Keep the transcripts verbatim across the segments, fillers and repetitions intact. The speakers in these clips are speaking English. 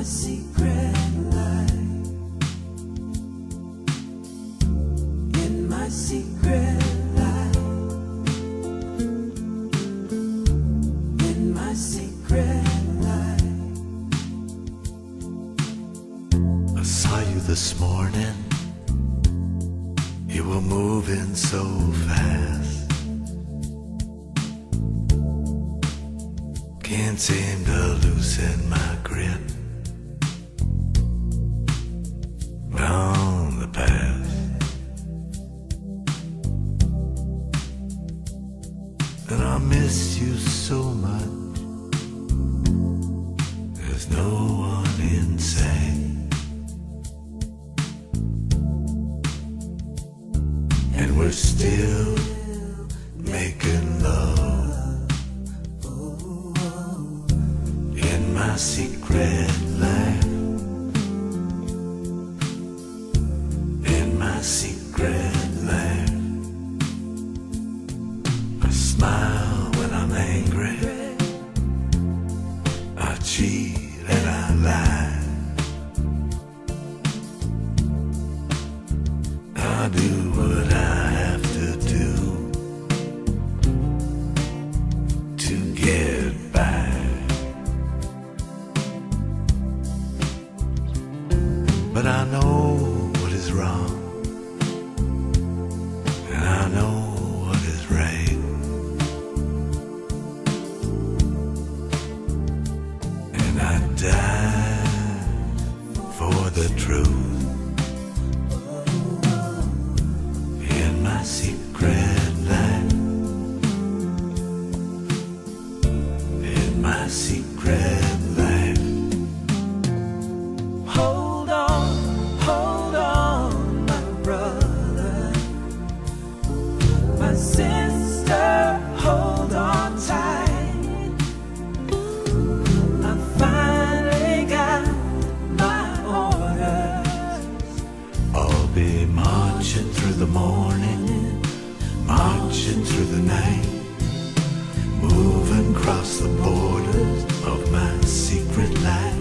secret life, in my secret life, in my secret life. I saw you this morning, you were moving so fast. Can't seem to loosen my grip on the past. And I miss you so much. There's no one in sight, and we're still making love in my secret life, in my secret life. I smile when I'm angry, I cheat and I lie, I do what I have to do to get by. But I know what is wrong, and I know what is right, and I die for the truth. In my secret life, in my secret life. Hold on, hold on, my brother, my sister, hold on tight. I finally got my orders. I'll be marching through the morning, marching through the night, moving across the borders of my secret life.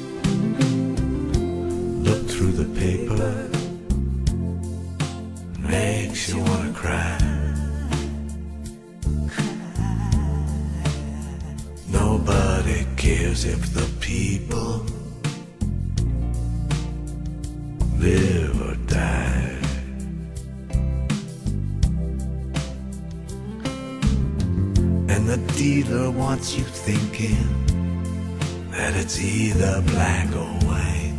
Look through the paper, makes you wanna cry. Nobody cares if the people live or die. And the dealer wants you thinking that it's either black or white.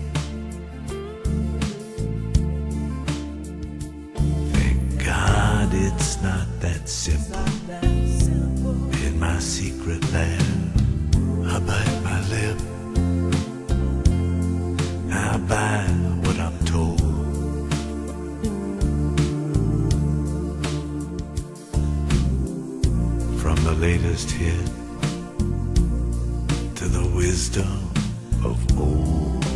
Thank God it's not that simple. In my secret life, I bite my lip, I buy what I'm told. From the latest hit to the wisdom of old.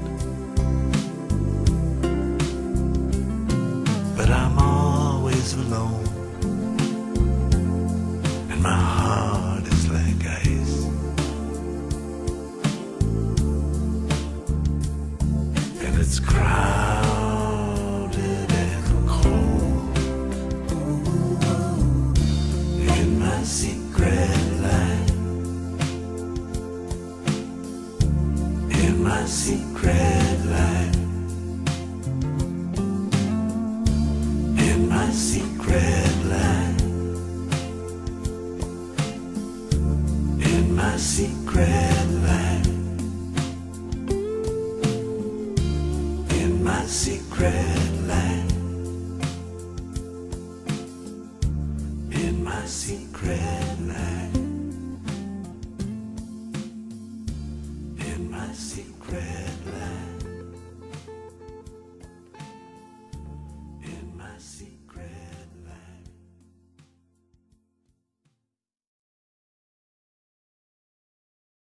But I'm always alone, and my heart is like ice, and it's crowded and cold. In my secret life, in my secret life, in my secret life, in my secret life, in my secret